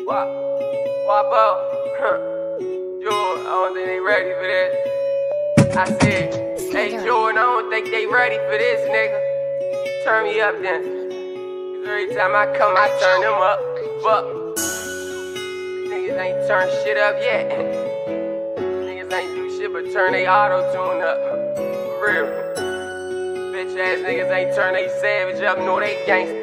Whap up. Juu, I don't think they ready for this. I said, hey Juu, I don't think they ready for this, nigga. Turn me up then. Cause every time I come, I turn them up. But niggas ain't turned shit up yet. Niggas ain't do shit but turn they auto-tune up. For real. Bitch ass niggas ain't turn they savage up, no they gangsta.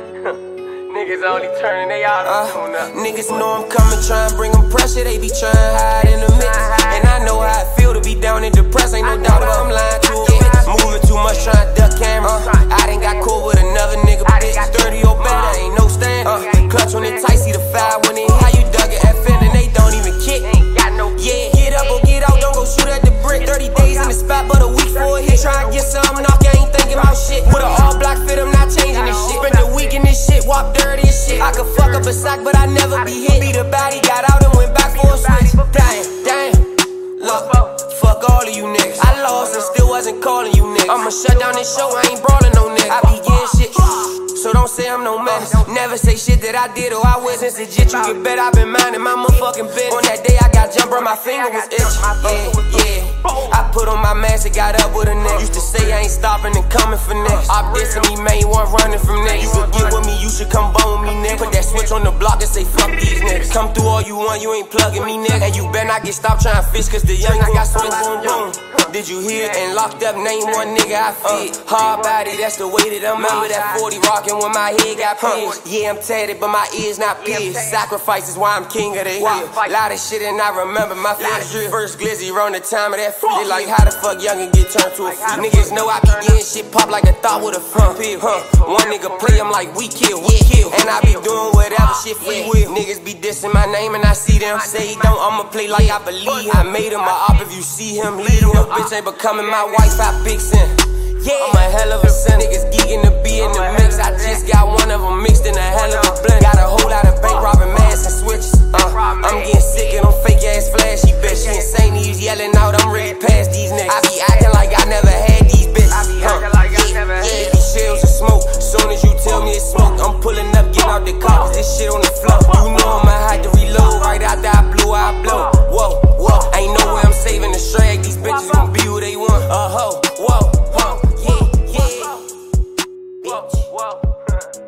Niggas only turning they auto-tune up. Niggas know I'm coming, trying to bring them pressure. They be trying to hide in the mix. And I know how it feel to be down and depressed. Ain't no doubt about I'm lying to a bitch. Moving too much, trying to duck cameras. I done got caught with another nigga, bitch. 30 or better, ain't no stand. Clutch on it tight, see the fire when it hit. You dug it at fin and they don't even kick. Yeah, get up or get out, don't go shoot at the brick. 30 days in the spot, but a week for a hit. Try and get something off, you ain't thinking about shit. With an all black fit, I'm not changing this shit. Spent the week in this shit, walk dirty and shit. I could fuck up a sock, but I never be hit. Beat a body, got out and went back for a switch. Damn, look, fuck all of you niggas. I lost and still wasn't calling you niggas. I'ma shut down this show, I ain't brawling no niggas. I be getting shit, so don't say I'm no menace. Never say shit that I did or I was. Since legit, you get bet, I been minding my motherfucking business. On that day I got jumped, bro, my finger was itching. Yeah. I put on my mask and got up with a nigga. Used to say I ain't stopping and coming for next. Op dissing me, man, you want running from next. You could get with me, you should come bone with me, nigga. Put that switch on the block and say fuck these niggas. Come through all you want, you ain't plugging me, nigga. And you better not get stopped trying to fish, cause the young I got switch boom boom. Did you hear? And locked up, name one nigga I feed. Hard body, that's the way that I'm. Remember that 40 rockin' when my head got pierced. Yeah, I'm tatted, but my ears not pierced. Sacrifice is why I'm king of the hill. Lot of shit and I remember my first glizzy around the time of that free. Like how the fuck youngin' get turned to a freak. Niggas know I be getting shit pop like a thought with a front pill. One nigga play him like we kill. And I be doing whatever shit free will. Niggas be dissing my name and I see them. Say he don't, I'ma play like I believe. I made him a op if you see him. Lead him. Bitch ain't becoming my wife, I big sin. I'm a hell of a son. Niggas geeking to be in the mix. I just got one of them mixed in a hell of a blend. Got a whole lot of bank robbing masks and switches. I'm getting sick of them fake ass flashy bitch. She insane, he's yelling out, I'm ready past these niggas. I be acting like I never had these bitches. It be shells and smoke. Soon as you tell me it's smoke, I'm pulling up, getting out the car, cause this shit on the floor. You know I'ma have to reload. Right after I blew, I blow. Whoa, ain't no way I'm saving the strag. These bitches gon' be who they want. Whoa, yeah. Whoa.